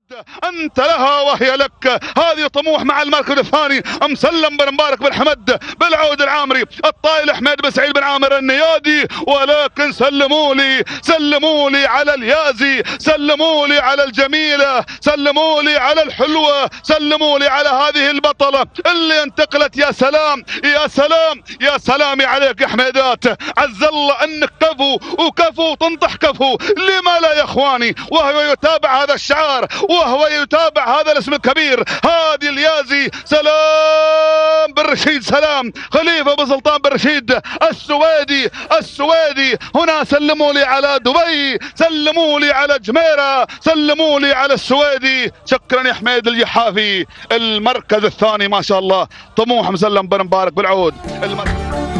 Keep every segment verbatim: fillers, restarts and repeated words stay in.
انت لها وهي لك. هذه طموح مع المركز الثاني مسلم بن مبارك بن حمد بالعود العامري، الطايل حميد بن سعيد بن عامر النيادي. ولكن سلموا لي سلموا لي على اليازي، سلموا لي على الجميله، سلموا لي على الحلوه، سلموا لي على هذه البطله اللي انتقلت. يا سلام يا سلام يا سلامي عليك يا حميدات، عز الله انك كفو وكفو تنطح كفو. لما لا يا اخواني؟ وهو يتابع هذا الشعار وهو يتابع هذا الاسم الكبير. هادي اليازي، سلام بن رشيد، سلام خليفه بن سلطان بن رشيد السويدي السويدي. هنا سلموا لي على دبي، سلموا لي على جميره، سلموا لي على السويدي. شكرا يا حميد الجحافي. المركز الثاني ما شاء الله طموح مسلم بن مبارك بالعود. المركز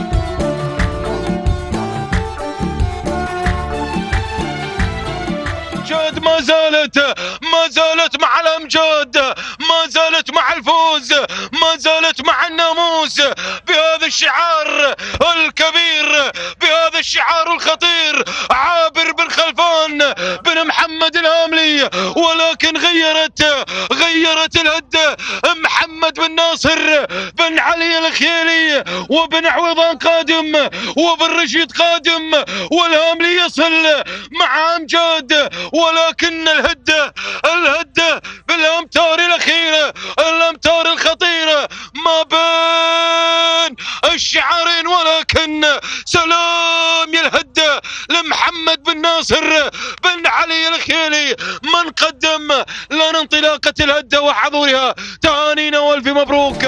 امجاد ما زالت ما زالت مع الامجاد، ما زالت مع الفوز، ما زالت مع الناموس بهذا الشعار الكبير، بهذا الشعار الخطير. عابر بن خلفان بن محمد الهاملي، ولكن غيرت غيرت الهدة. محمد بن ناصر بن علي الخيلي وبن عويضان قادم وبن رشيد قادم، والهاملي يصل مع امجاد. ولكن الهدة الهدة بالامتار الاخيرة، الامتار الخطيرة ما بين الشعارين. ولكن سلام يا الهدة لمحمد بن ناصر بن علي الخيلي من قدم لنا انطلاقة الهدة وحضورها. تهانينا والف مبروك.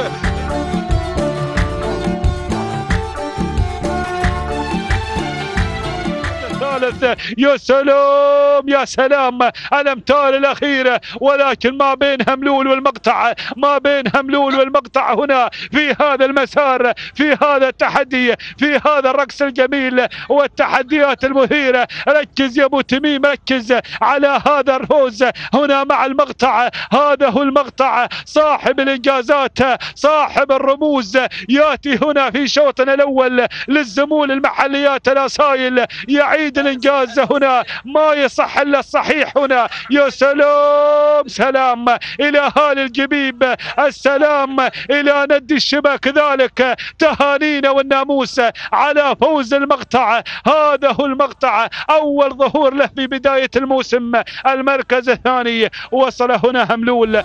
يا سلام يا سلام الامتار الاخيره. ولكن ما بين هملول والمقطع، ما بين هملول والمقطع هنا في هذا المسار، في هذا التحدي، في هذا الرقص الجميل والتحديات المثيره. ركز يا ابو تميم، ركز على هذا الفوز هنا مع المقطع. هذا هو المقطع صاحب الانجازات، صاحب الرموز. ياتي هنا في شوطنا الاول للزمول المحليات الاصايل، يعيد الانجاز هنا. ما يصح الا الصحيح هنا. يا سلام سلام الى هال الجبيب، السلام الى ندي الشبا كذلك. تهانينا والناموس على فوز المقطع. هذا هو المقطع، اول ظهور له في بدايه الموسم. المركز الثاني وصل هنا هملول.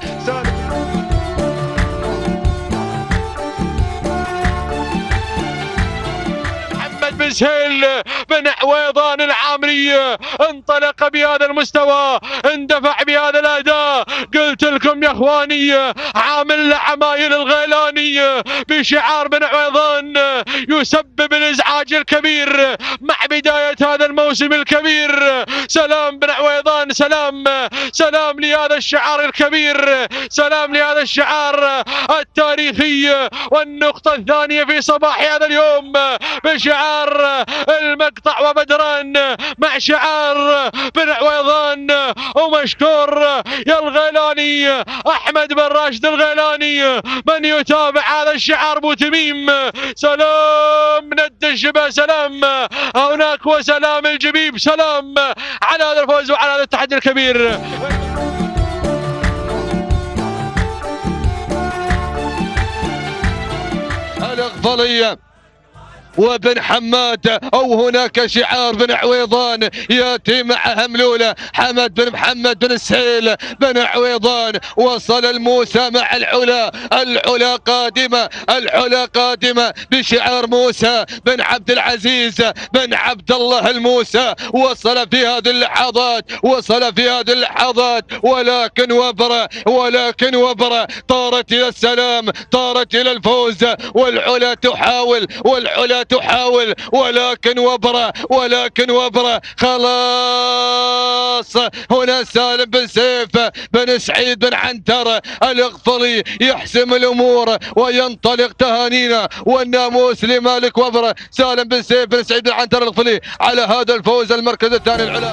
بن سهيل بن عويضان العامري انطلق بهذا المستوى، اندفع بهذا الاداء. قلت لكم يا اخواني عامل عمايل الغيلاني بشعار بن عويضان يسبب الازعاج الكبير مع بدايه هذا الموسم الكبير. سلام بن عويضان، سلام سلام لهذا الشعار الكبير، سلام لهذا الشعار التاريخي. والنقطه الثانيه في صباح هذا اليوم بشعار المقطع وبدران مع شعار بن عويضان. ومشكور يا الغيلاني احمد بن راشد الغيلاني من يتابع هذا الشعار. ابو تميم سلام ند الشبا، سلام هناك وسلام الجبيب. سلام على هذا الفوز وعلى هذا التحدي الكبير. الأغفلية وبن حماد، او هناك شعار بن عويضان ياتي مع هملوله. حمد بن محمد بن السهيل بن عويضان. وصل الموسى مع العلا، العلا قادمه، العلا قادمه بشعار موسى بن عبد العزيز بن عبد الله الموسى. وصل في هذه اللحظات، وصل في هذه اللحظات. ولكن وبره، ولكن وبره طارت الى السلام، طارت الى الفوز. والعلا تحاول، والعلا تحاول، ولكن وبره، ولكن وبره خلاص. هنا سالم بن سيف بن سعيد بن عنتر الاغفلي يحسم الامور وينطلق. تهانينا والناموس لمالك وبره. سالم بن سيف بن سعيد بن عنتر الاغفلي على هذا الفوز. المركز الثاني العلا.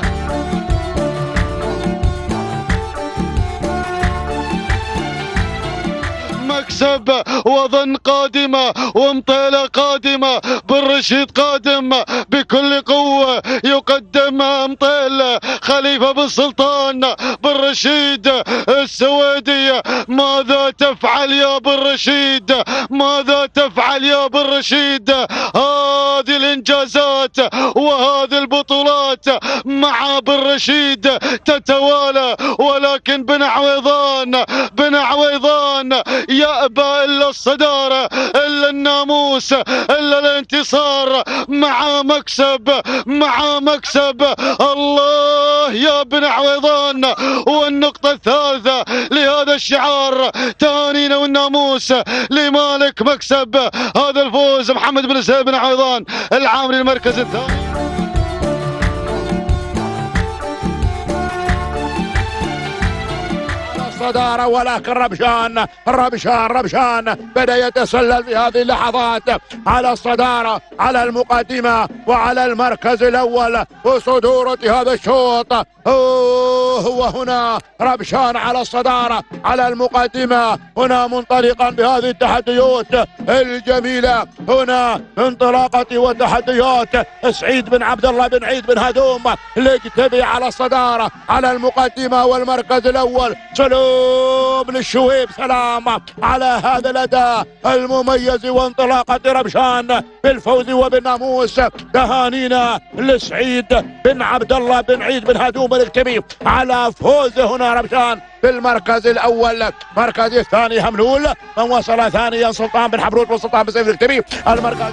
مكسب وظن قادمة ومطيلة قادمة، بن رشيد قادم بكل قوة يقدم مطيل خليفة بن سلطان بن رشيد السويدي. ماذا تفعل يا بن رشيد؟ ماذا تفعل يا بن رشيد؟ هذه الانجازات وهذه البطولات مع بن رشيد تتوالى، ولكن بن عويضان بن عويضان يأبى الا الصدارة الا الناموس الا الانتصار مع مكسب مع مكسب. الله يا بن عويضان. والنقطة الثالثة لهذا الشعار تهانينا والناموس لمالك مكسب هذا الفوز محمد بن سهيل بن عويضان العامري المركز الثاني. الصدارة، ولكن ربشان ربشان ربشان بدأ يتسلل في هذه اللحظات على الصدارة، على المقدمة وعلى المركز الأول وصدورة هذا الشوط. هو هنا ربشان على الصدارة، على المقدمة، هنا منطلقا بهذه التحديات الجميلة، هنا انطلاقة وتحديات سعيد بن عبد الله بن عيد بن هدوم ليكتبي على الصدارة، على المقدمة والمركز الأول. سلام للشويب، سلام على هذا الأداء المميز وانطلاقة ربشان بالفوز وبالناموس. تهانينا لسعيد بن عبد الله بن عيد بن هدوم الكتبي على فوزه هنا ربشان في المركز الأول. المركز الثاني هملول، من وصل ثانيا سلطان بن حبروت وسلطان بن سيف الكتبي. المركز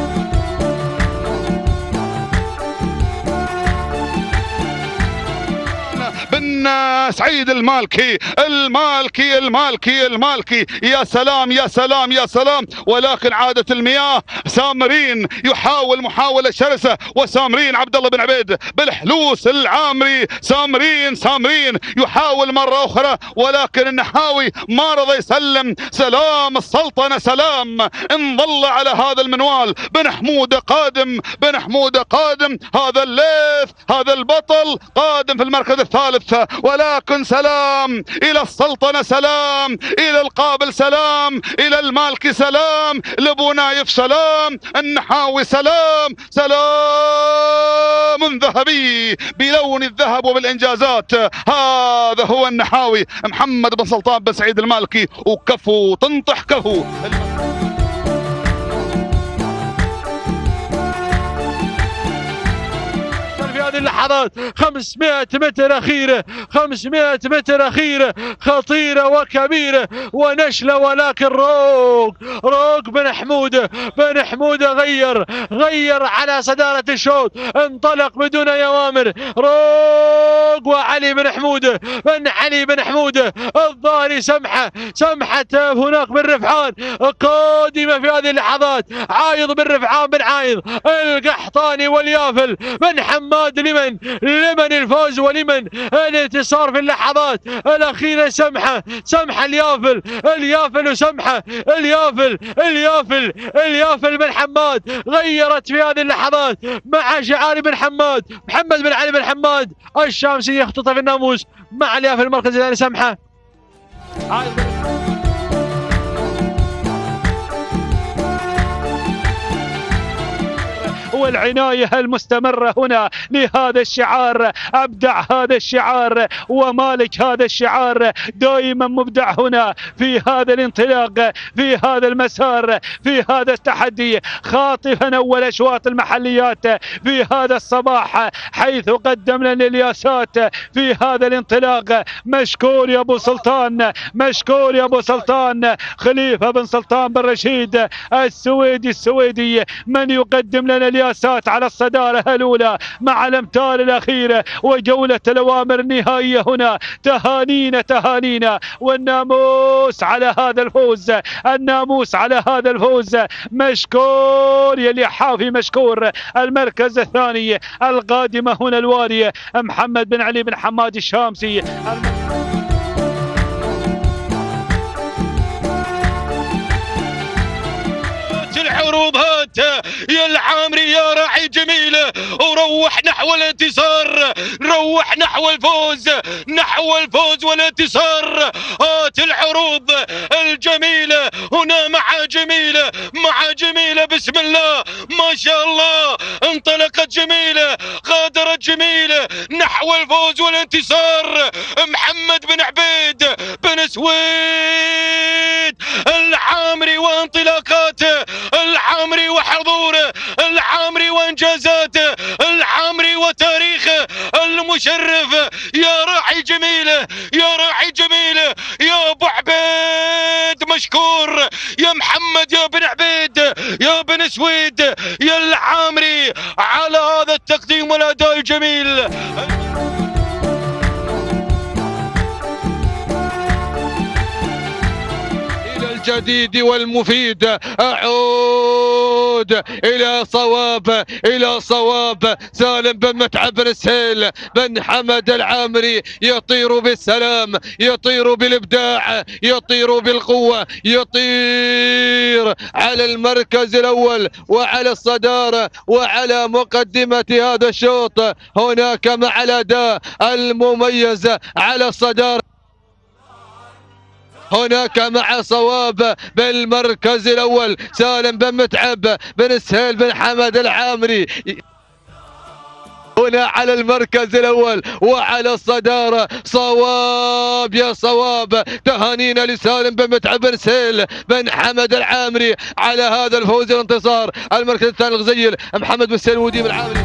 بن سعيد المالكي المالكي المالكي المالكي. يا سلام يا سلام يا سلام. ولكن عادت المياه. سامرين يحاول محاولة شرسة، وسامرين عبد الله بن عبيد بالحلوس العامري. سامرين سامرين يحاول مرة أخرى، ولكن النحاوي ما رضى يسلم. سلام السلطنة سلام إن ظل على هذا المنوال. بن حمودة قادم، بن حمودة قادم. هذا الليث هذا البطل قادم في المركز الثالث. ولكن سلام إلى السلطنة، سلام إلى القابل، سلام إلى المالكي، سلام لأبو نايف، سلام النحاوي، سلام سلام ذهبي بلون الذهب وبالإنجازات. هذا هو النحاوي محمد بن سلطان بن سعيد المالكي. وكفو تنطح كفو. هذه اللحظات خمسمائة متر أخيرة، خمسمائة متر أخيرة خطيرة وكبيرة ونشلة، ولكن روق روق بن حمودة بن حمودة غير غير على صدارة الشوط، انطلق بدون أوامر. روق وعلي بن حمودة بن علي بن حمودة الظاهري سمحة سمحة هناك بن رفعان قادمة في هذه اللحظات. عايض بن رفعان بن عايض القحطاني واليافل بن حماد. لمن لمن الفوز ولمن الانتصار في اللحظات الأخيرة؟ سمحة سمحة اليافل اليافل وسمحة اليافل اليافل اليافل بن حماد غيرت في هذه اللحظات مع شعار بن حماد. محمد بن علي بن حماد الشامسي يختطف الناموس مع اليافل المركز الثاني. سمحة والعناية المستمرة هنا لهذا الشعار. أبدع هذا الشعار ومالك هذا الشعار، دائما مبدع هنا في هذا الانطلاق، في هذا المسار، في هذا التحدي، خاطفا أول أشواط المحليات في هذا الصباح، حيث قدم لنا الياسات في هذا الانطلاق. مشكور يا أبو سلطان، مشكور يا أبو سلطان. خليفة بن سلطان بن رشيد السويدي السويدي من يقدم لنا الياسات على الصدارة الأولى مع الأمتار الأخيرة وجولة الأوامر النهائية هنا. تهانينا تهانينا والناموس على هذا الفوز، الناموس على هذا الفوز. مشكور يا اليحافي، مشكور. المركز الثاني القادمة هنا الوالية محمد بن علي بن حماد الشامسي. العروض هات يا العامري يا راعي جميلة وروح نحو الانتصار، نروح نحو الفوز، نحو الفوز والانتصار. هات العروض الجميلة هنا مع جميلة، مع جميلة بسم الله ما شاء الله. انطلقت جميلة، غادرت جميلة نحو الفوز والانتصار. محمد بن عبيد بن سويد العامري وانطلاقاته، العامري وحضوره، العامري وانجازاته، العامري وتاريخه المشرف. يا راعي جميله، يا راعي جميله، يا ابو عبيد مشكور، يا محمد يا بن عبيد يا بن سويد يا العامري على هذا التقديم والاداء الجميل. الجديد والمفيد أعود إلى صواب، إلى صواب. سالم بن متعب بن سهيل بن حمد العامري يطير بالسلام، يطير بالإبداع، يطير بالقوة، يطير على المركز الأول وعلى الصدارة وعلى مقدمة هذا الشوط. هناك مع الأداء المميز على الصدارة، هناك مع صواب بالمركز الأول سالم بن متعب بن سهيل بن حمد العامري. هنا على المركز الأول وعلى الصدارة صواب، يا صواب. تهانينا لسالم بن متعب بن سهيل بن حمد العامري على هذا الفوز والانتصار. المركز الثاني الغزيل محمد بن سهيل وديم العامري.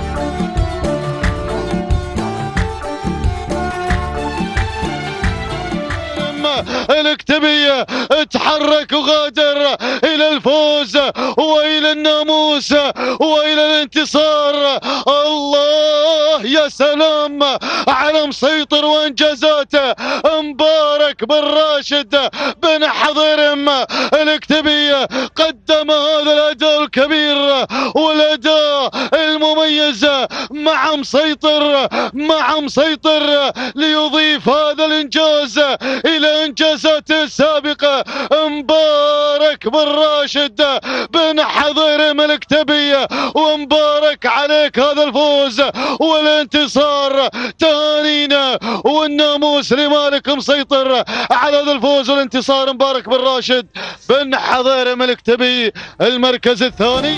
الاكتبية تحرك وغادر إلى الفوز وإلى الناموس وإلى الانتصار. الله يا سلام على مسيطر وانجازاته مبارك بن راشد بن حضرم. الاكتبية قدم هذا الأداء الكبير والأداء المميز مع مسيطر، مع مسيطر ليضيف هذا الإنجاز إلى إنجازاته السابقة. مبارك بن راشد بن حضرم الاكتبية، ومبارك عليك هذا الفوز والانتصار. تهانينا والناموس لمالك مسيطر على هذا الفوز والانتصار. مبارك بن راشد بن حضرم الاكتبي المركز الثاني.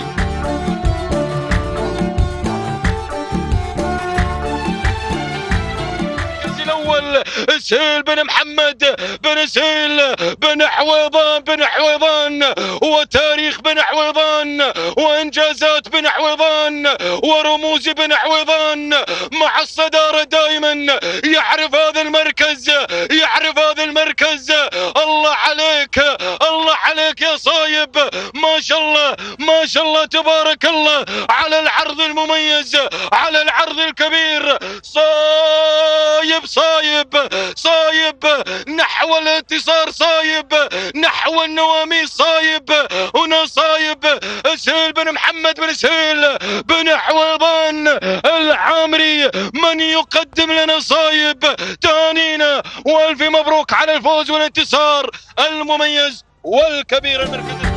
سهيل بن محمد بن سهيل بن حويضان بن حويضان، وتاريخ بن حويضان، وانجازات بن حويضان، ورموز بن حويضان مع الصدارة دائما. يعرف هذا المركز، يعرف هذا المركز. الله عليك، الله عليك يا صايب، ما شاء الله ما شاء الله تبارك الله على العرض المميز، على العرض الكبير. صايب صايب صايب نحو الانتصار، صايب نحو النواميس، صايب هنا صايب سهيل بن محمد بن سهيل بن حويضان العامري من يقدم لنا صايب. تهانينا والف مبروك على الفوز والانتصار المميز والكبير. المركز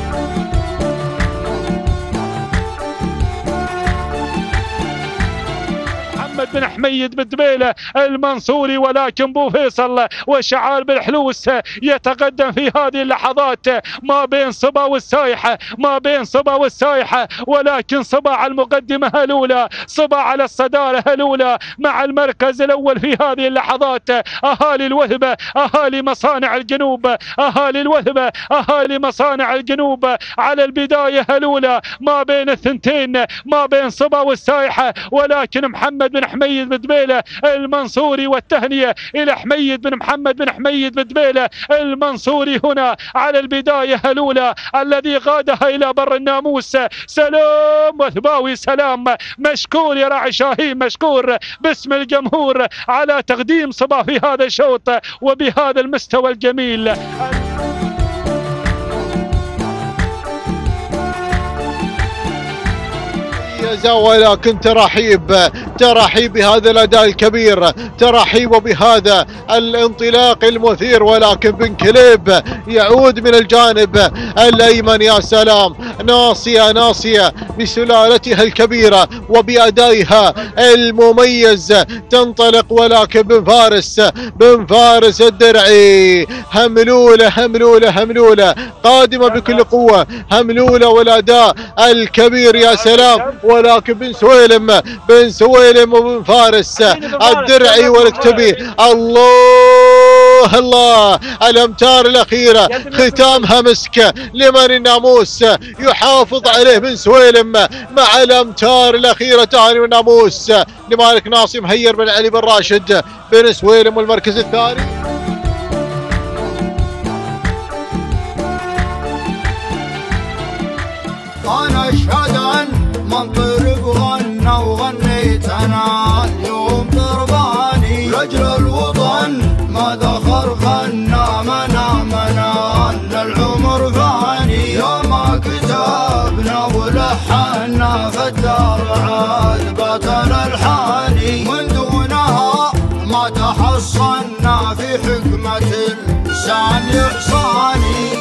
محمد بن حميد بن دبيله المنصوري، ولكن بو فيصل وشعال بالحلوس يتقدم في هذه اللحظات ما بين صبا والسايحه، ما بين صبا والسايحه، ولكن صبا على المقدمه الاولى، صبا على الصداره الاولى مع المركز الاول في هذه اللحظات. اهالي الوهبه، اهالي مصانع الجنوب، اهالي الوهبه، اهالي مصانع الجنوب على البدايه الاولى ما بين الثنتين، ما بين صبا والسايحه، ولكن محمد بن حميد بن دبيله المنصوري. والتهنئه الى حميد بن محمد بن حميد بن دبيله المنصوري هنا على البدايه الاولى الذي غادها الى بر الناموس. سلام وثباوي سلام، مشكور يا راعي شاهين، مشكور باسم الجمهور على تقديم صبا في هذا الشوط وبهذا المستوى الجميل. مميزة، ولكن ترحيب ترحيب بهذا الأداء الكبير، ترحيب بهذا الانطلاق المثير، ولكن بن كليب يعود من الجانب الأيمن. يا سلام، ناصية ناصية بسلالتها الكبيرة وبأدائها المميز تنطلق، ولكن بن فارس بن فارس الدرعي هملولة هملولة هملولة قادمة بكل قوة، هملولة والأداء الكبير. يا سلام، ولكن بن سويلم بن سويلم وبن فارس الدرعي والكتبي. الله الله، الأمتار الأخيرة ختامها مسك لمن الناموس يحافظ عليه بن سويلم مع الأمتار الأخيرة تهاني والناموس لمالك ناصي مهير بن علي بن راشد بن سويلم والمركز الثاني. أنا أشهد أن من طرب غنى وغنيت أنا اليوم ضرباني لأجل الوطن ما دخل غنى منا منا للعمر فاني يا ما كتبنا ولحنا فالدار عذبة الحاني من دونها ما تحصنا في حكمة اللسان إحصاني.